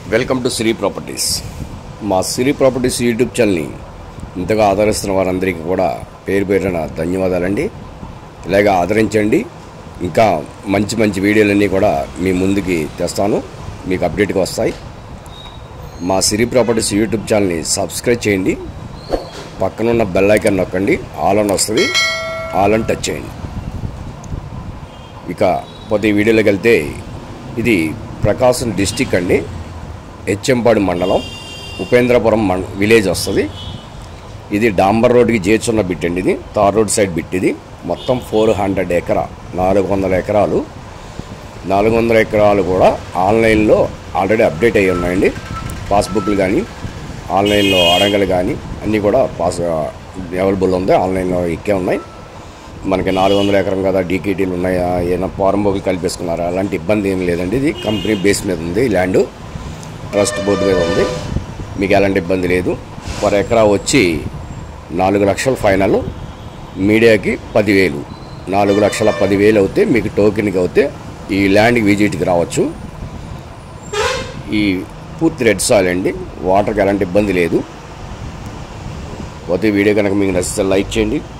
Welcome to Siri properties. మా Siri properties YouTube ఛానల్ని ఇంతగా ఆదరిస్తున్న వారందరికీ కూడా పేరు పేరున ధన్యవాదాలండి. ఇలాగా ఆదరించండి. ఇంకా మంచి మంచి వీడియోలన్నీ కూడా మీ ముందుకి తెస్తాను, మీకు అప్డేట్గా వస్తాయి. మా సిరి ప్రాపర్టీస్ యూట్యూబ్ ఛానల్ని సబ్స్క్రైబ్ చేయండి. పక్కనున్న బెల్ ఐకాన్ నొక్కండి, ఆల్ అని వస్తుంది, ఆల్ అని టచ్ చేయండి. ఇక పోతే ఈ వీడియోలోకి వెళ్తే, ఇది ప్రకాశం డిస్టిక్ అండి, హెచ్ఎంపాడు మండలం, ఉపేంద్రపురం విలేజ్ వస్తుంది. ఇది డాంబర్ రోడ్కి చేర్చున్న బిట్ అండి. ఇది తార్ రోడ్ సైడ్ బిట్. ఇది మొత్తం 400 ఎకరా, 400 ఎకరాలు. 400 ఎకరాలు కూడా ఆన్లైన్లో ఆల్రెడీ అప్డేట్ అయ్యి ఉన్నాయండి. పాస్బుక్లు కానీ, ఆన్లైన్లో అడంగలు కానీ అన్నీ కూడా అవైలబుల్ ఉంది. ఆన్లైన్లో ఎక్కే ఉన్నాయి. మనకి 400 ఎకరం కదా, డీకేటీలు ఉన్నాయా, ఏమైనా ఫారం బుక్లు కలిపేసుకున్నారా, అలాంటి ఇబ్బంది ఏం లేదండి. ఇది కంపెనీ బేస్ మీద ఉంది. ఈ ల్యాండ్ ట్రస్ట్ బోర్డు మీద ఉంది. మీకు ఎలాంటి ఇబ్బంది లేదు. పర్ ఎకరా వచ్చి 4 లక్షల ఫైనల్, మీడియాకి 10,000, 4,10,000 అవుతే మీకు టోకెన్కి అవుతే ఈ ల్యాండ్కి విజిట్కి రావచ్చు. ఈ పూర్తి రెడ్ సాయిల్ అండి, వాటర్కి ఎలాంటి ఇబ్బంది లేదు. పోతే వీడియో కనుక మీకు నచ్చితే లైక్ చేయండి.